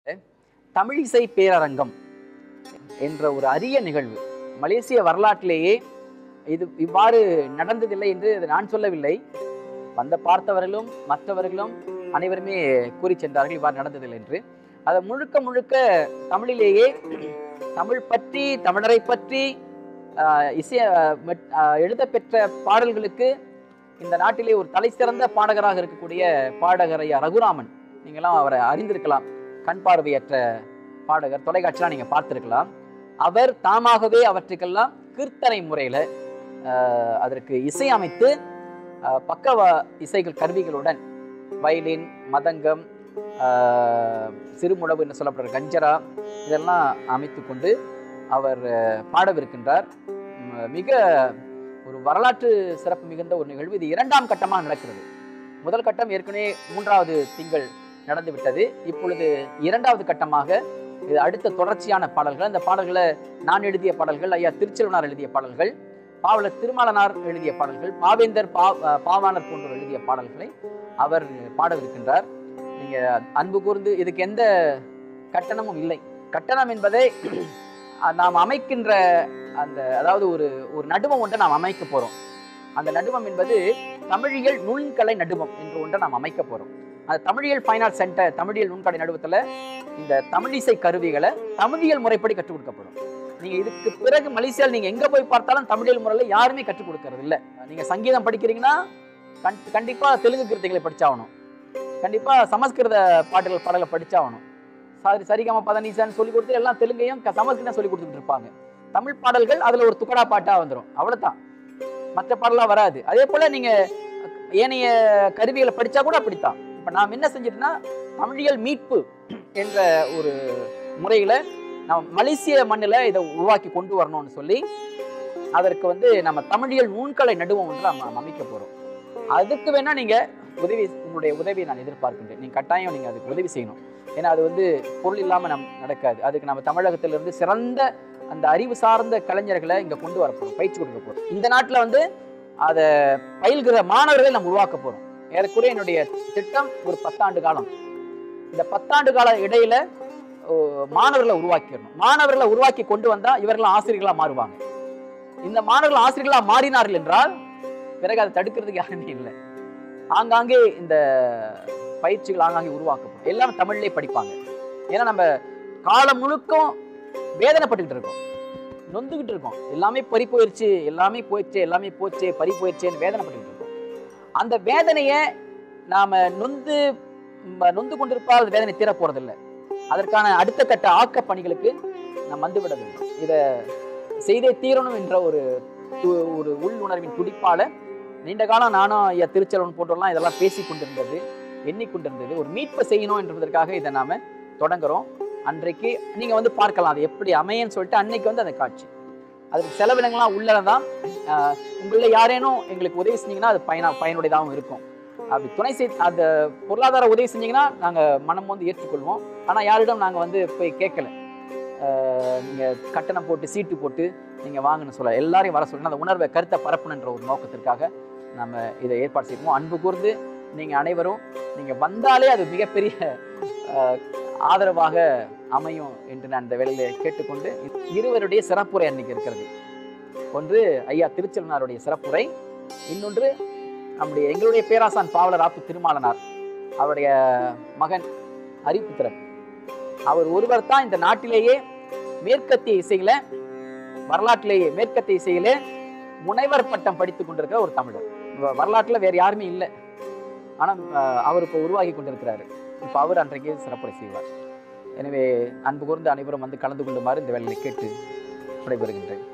தமிழிசை பேரரங்கம் என்ற ஒரு அரிய நிகழ்வு மலேசிய வரலாற்றிலேயே இது இவ்வாறு நடந்ததில்லை என்று நான் சொல்லவில்லை. வந்த பார்த்தவர்களும் மற்றவர்களும் அனைவருமே கூறி சென்றார்கள் இவ்வாறு நடந்ததில்லை என்று. அதை முழுக்க முழுக்க தமிழிலேயே தமிழ் பற்றி தமிழரை பற்றி எழுதப்பெற்ற பாடல்களுக்கு இந்த நாட்டிலே ஒரு தலை சிறந்த பாடகராக இருக்கக்கூடிய பாடகர் ஐயா ரகுராமன், நீங்களாம் அவரை அறிந்திருக்கலாம். கண் பார்வையற்ற பாடகர், தொலைக்காட்சியெலாம் நீங்கள் பார்த்துருக்கலாம். அவர் தாமாகவே அவற்றுக்கெல்லாம் கீர்த்தனை முறையில் அதற்கு இசையமைத்து பக்க இசைகள் கருவிகளுடன் வயலின், மதங்கம், சிறுமுழவு என்று சொல்லப்படுற கஞ்சரா இதெல்லாம் அமைத்து கொண்டு அவர் பாடவிருக்கின்றார். மிக ஒரு வரலாற்று சிறப்பு மிகுந்த ஒரு நிகழ்வு. இது இரண்டாம் கட்டமாக நடக்கிறது. முதல் கட்டம் ஏற்கனவே 3வது திங்கள் நடந்துவிட்டது. இப்பொழுது இரண்டாவது கட்டமாக இது அடுத்த தொடர்ச்சியான பாடல்கள். அந்த பாடல்களை நான் எழுதிய பாடல்கள், ஐயா திருச்செல்வனார் எழுதிய பாடல்கள், பாவலர் திருமாலனார் எழுதிய பாடல்கள், பாவேந்தர் பாவாணர் போன்றோர் எழுதிய பாடல்களை அவர் பாடவிருக்கின்றார். நீங்க அன்பு கூர்ந்து, இதுக்கு எந்த கட்டணமும் இல்லை. கட்டணம் என்பதை நாம் அமைக்கின்ற அந்த அதாவது ஒரு நடுவம் ஒன்றை நாம் அமைக்க போறோம். அந்த நடுவம் என்பது தமிழியல் நுண்கலை நடுவம் என்று ஒன்றை நாம் அமைக்க போறோம். அந்த தமிழியல் ஃபைன் ஆர்ட் சென்டர், தமிழியல் நுண்கலை நடுவத்தில் இந்த தமிழிசை கருவிகளை தமிழியல் முறைப்படி கற்றுக் கொடுக்கப்படும். நீங்க இதுக்கு பிறகு மலேசியாவில் நீங்க எங்க போய் பார்த்தாலும் தமிழியல் முறையில் யாருமே கற்றுக் கொடுக்கறது இல்லை. நீங்க சங்கீதம் படிக்கிறீங்கன்னா கண்டிப்பா தெலுங்கு கீர்த்திகளை படிச்சாகணும், கண்டிப்பா சமஸ்கிருத பாடல்களை படிச்சாகணும். சரிகம பதனிசான்னு சொல்லி கொடுத்து எல்லாம் தெலுங்கையும் சமஸ்கிருதம் சொல்லி கொடுத்துட்டு இருப்பாங்க. தமிழ் பாடல்கள் அதுல ஒரு துக்கடா பாட்டா வந்துடும், அவ்வளவுதான். மற்ற பாடலாம் வராது. அதே போல நீங்க ஏனைய கருவிகளை படிச்சா கூட அப்படித்தான். இப்ப நாம் என்ன செஞ்சிட்டோம்னா, தமிழியல் மீட்பு என்ற ஒரு முறையில நம்ம மலேசிய மண்ணில் இதை உருவாக்கி கொண்டு வரணும்னு சொல்லி அதற்கு நம்ம தமிழியல் நுண்கலை நடுவம் ஒன்று நம்ம அமைக்க போறோம். அதுக்கு வேணா நீங்க உங்களுடைய உதவியை நான் எதிர்பார்க்கின்றேன். நீங்க கட்டாயம் நீங்க அதுக்கு உதவி செய்யணும். ஏன்னா அது பொருள் இல்லாம நடக்காது. அதுக்கு நம்ம தமிழகத்திலிருந்து சிறந்த அந்த அறிவு சார்ந்த கலைஞர்களை இங்க கொண்டு வரப்போறோம், பயிற்சி கொடுக்க போறோம். இந்த நாட்டில் அதை பயில்கிற மாணவர்களை நம்ம உருவாக்க போறோம். ஏறக்குறைய என்னுடைய திட்டம் ஒரு 10 ஆண்டு காலம். இந்த 10 ஆண்டு கால இடையில மாணவர்களை உருவாக்கிடணும். மாணவர்களை உருவாக்கி கொண்டு வந்தா இவர்கள் ஆசிரியர்களா மாறுவாங்க. இந்த மாணவர்கள் ஆசிரியர்களா மாறினார்கள் என்றால் பிறகு அதை தடுக்கிறதுக்கு யாருமே இல்லை. ஆங்காங்கே இந்த பயிற்சிகள் ஆங்காங்கே உருவாக்கப்படும். எல்லாரும் தமிழ்லேயே படிப்பாங்க. ஏன்னா நம்ம காலம் முழுக்கும் வேதனைப்பட்டுக்கிட்டு இருக்கோம், நொந்துகிட்டு இருக்கோம். எல்லாமே பறி போயிடுச்சு, எல்லாமே போயிடுச்சு, எல்லாமே போச்சு, பறி போயிடுச்சேன்னு வேதனைப்பட்டுக்கிட்டு இருக்கோம். அந்த வேதனையை நாம நொந்து கொண்டிருப்பால் அந்த வேதனை தீர போறதில்லை. அதற்கான அடுத்த கட்ட ஆக்க பணிகளுக்கு நாம் வந்துவிட வேண்டும். இதை செய்தே தீரணும் என்ற ஒரு உள்ளுணர்வின் துடிப்பால நீண்ட காலம் நானும் ஐயா திருச்செல்வன் போன்றெல்லாம் இதெல்லாம் பேசி கொண்டிருந்தது, எண்ணிக்கொண்டிருந்தது. ஒரு மீட்பை செய்யணும் என்பதற்காக இதை நாம தொடங்குறோம். அன்றைக்கு நீங்க பார்க்கலாம் அது எப்படி அமையன்னு சொல்லிட்டு. அன்னைக்கு அந்த காட்சி, அதுக்கு செலவினங்கள்லாம் உள்ளதான். உங்கள யாரேனும் எங்களுக்கு உதவி செஞ்சீங்கன்னா அது பயனுடையதாகவும் இருக்கும். அப்படி துணை அந்த பொருளாதார உதவி செஞ்சீங்கன்னா நாங்க மனம் ஏற்றுக்கொள்வோம். ஆனா யாரிடம் நாங்க போய் கேட்கல. நீங்க கட்டணம் போட்டு சீட்டு போட்டு நீங்க வாங்கன்னு சொல்ல, எல்லாரையும் வர சொல்லணும். அந்த உணர்வை கருத்தை பரப்பணுன்ற ஒரு நோக்கத்திற்காக நம்ம இதை ஏற்பாடு செய்வோம். அன்பு கூர்ந்து நீங்க அனைவரும் நீங்க வந்தாலே அது மிகப்பெரிய ஆதரவாக அமையும் என்று நான் இந்த வேளையில கேட்டுக்கொண்டு, இருவருடைய சிறப்புரை அன்னைக்கு இருக்கிறது. ஒன்று ஐயா திருச்செல்வனாருடைய சிறப்புரை, இன்னொன்று எங்களுடைய பேராசான் பாவலர் ஆப்பு திருமாலனார், அவருடைய மகன் அரிபுத்திரன். அவர் ஒருவர் தான் இந்த நாட்டிலேயே மேற்கத்திய இசையில, வரலாற்றிலேயே மேற்கத்திய இசையில முனைவர் பட்டம் படித்துக் கொண்டிருக்கிற ஒரு தமிழர். வரலாற்றுல வேற யாருமே இல்லை. ஆனா அவர் இப்போ உருவாகி கொண்டிருக்கிறாரு. இப்ப அவர் அன்றைக்கு சிறப்புரை செய்வார். எனவே அன்பு கூர்ந்து அனைவரும் கலந்து கொள்ளுமாறு இந்த வேலையை கேட்டு விடைபெறுகின்றேன்.